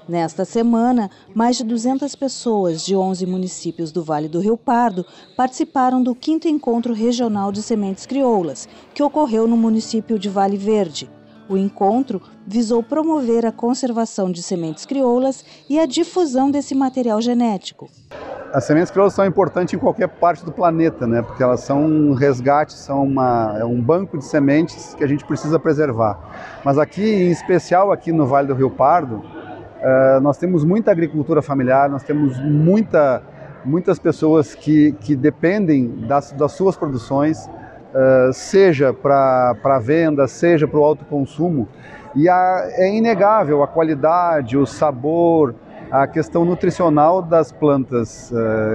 Nesta semana, mais de 200 pessoas de 11 municípios do Vale do Rio Pardo participaram do 5º Encontro Regional de Sementes Crioulas, que ocorreu no município de Vale Verde. O encontro visou promover a conservação de sementes crioulas e a difusão desse material genético. As sementes crioulas são importantes em qualquer parte do planeta, né? Porque elas são um resgate, é um banco de sementes que a gente precisa preservar. Mas aqui, em especial aqui no Vale do Rio Pardo, nós temos muita agricultura familiar, nós temos muitas pessoas que dependem das suas produções, seja para venda, seja para o autoconsumo. E é inegável a qualidade, o sabor, a questão nutricional das plantas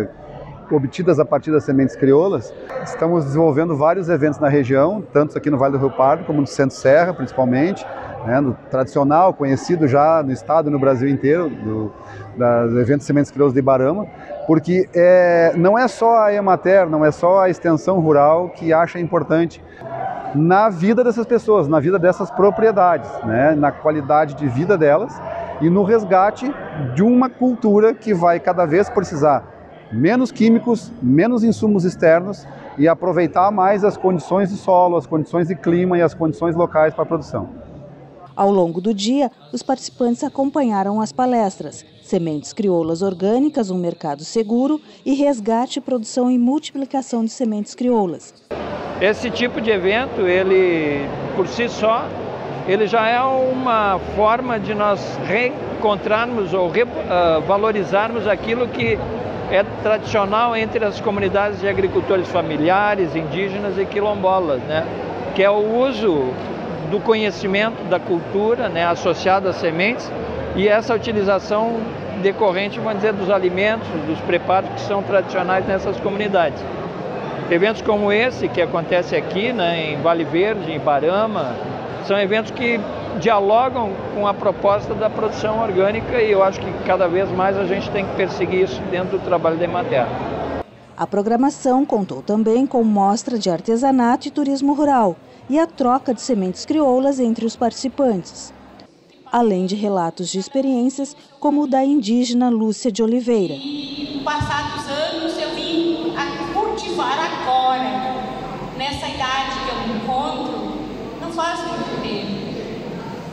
obtidas a partir das sementes crioulas. Estamos desenvolvendo vários eventos na região, tanto aqui no Vale do Rio Pardo como no Centro-Serra, principalmente, né, no tradicional, conhecido já no estado e no Brasil inteiro, do evento de sementes crioulas de Ibarama, porque não é só a Emater, não é só a extensão rural que acha importante na vida dessas pessoas, na vida dessas propriedades, né, na qualidade de vida delas e no resgate de uma cultura que vai cada vez precisar menos químicos, menos insumos externos e aproveitar mais as condições de solo, as condições de clima e as condições locais para a produção. Ao longo do dia, os participantes acompanharam as palestras Sementes Crioulas Orgânicas, um mercado seguro e Resgate, produção e multiplicação de sementes crioulas. Esse tipo de evento, ele por si só, ele já é uma forma de nós reencontrarmos ou valorizarmos aquilo que é tradicional entre as comunidades de agricultores familiares, indígenas e quilombolas, né? Que é o uso do conhecimento da cultura, né, associado às sementes, e essa utilização decorrente, vamos dizer, dos alimentos, dos preparos que são tradicionais nessas comunidades. Eventos como esse, que acontece aqui, né, em Vale Verde, em Ibarama, são eventos que dialogam com a proposta da produção orgânica e eu acho que cada vez mais a gente tem que perseguir isso dentro do trabalho da Emater. A programação contou também com mostra de artesanato e turismo rural e a troca de sementes crioulas entre os participantes, além de relatos de experiências como o da indígena Lúcia de Oliveira. E passados anos eu vim a cultivar agora, nessa idade que eu me encontro, não faz muito tempo.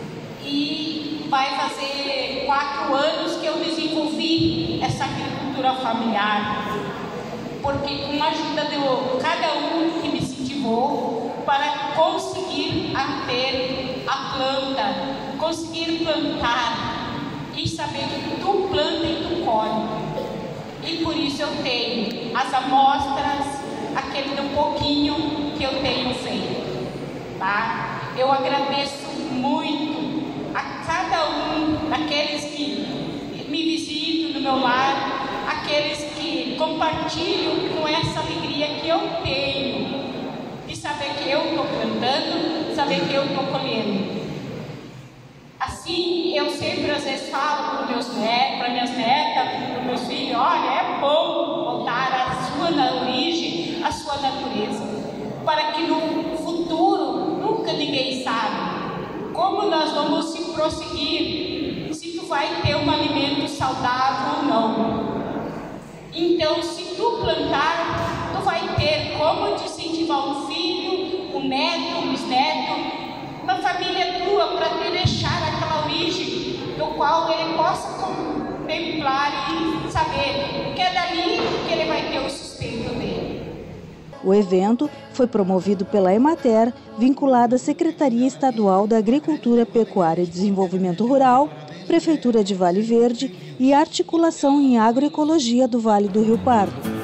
E vai fazer 4 anos que eu desenvolvi essa agricultura familiar, porque com a ajuda de cada um que me incentivou para conseguir ter a planta, conseguir plantar e saber que tu planta e tu colhe. E por isso eu tenho as amostras, aquele do pouquinho que eu tenho feito, tá? Eu agradeço muito a cada um daqueles que me visitam no meu lar, aqueles que compartilham com essa alegria que eu tenho de saber que eu estou plantando, saber que eu estou colhendo. Assim, eu sempre às vezes falo para minhas netas, para meus filhos, olha, é bom voltar à sua origem, à sua natureza, para que no futuro, nunca ninguém sabe como nós vamos se prosseguir, se tu vai ter um alimento saudável ou não. Então, se tu plantar, tu vai ter como te incentivar um filho, um neto, um bisneto, uma família tua, para te deixar aquela origem do qual ele possa contemplar e saber que é dali que ele vai ter o sustento dele. O evento foi promovido pela Emater, vinculada à Secretaria Estadual da Agricultura, Pecuária e Desenvolvimento Rural, Prefeitura de Vale Verde e Articulação em Agroecologia do Vale do Rio Pardo.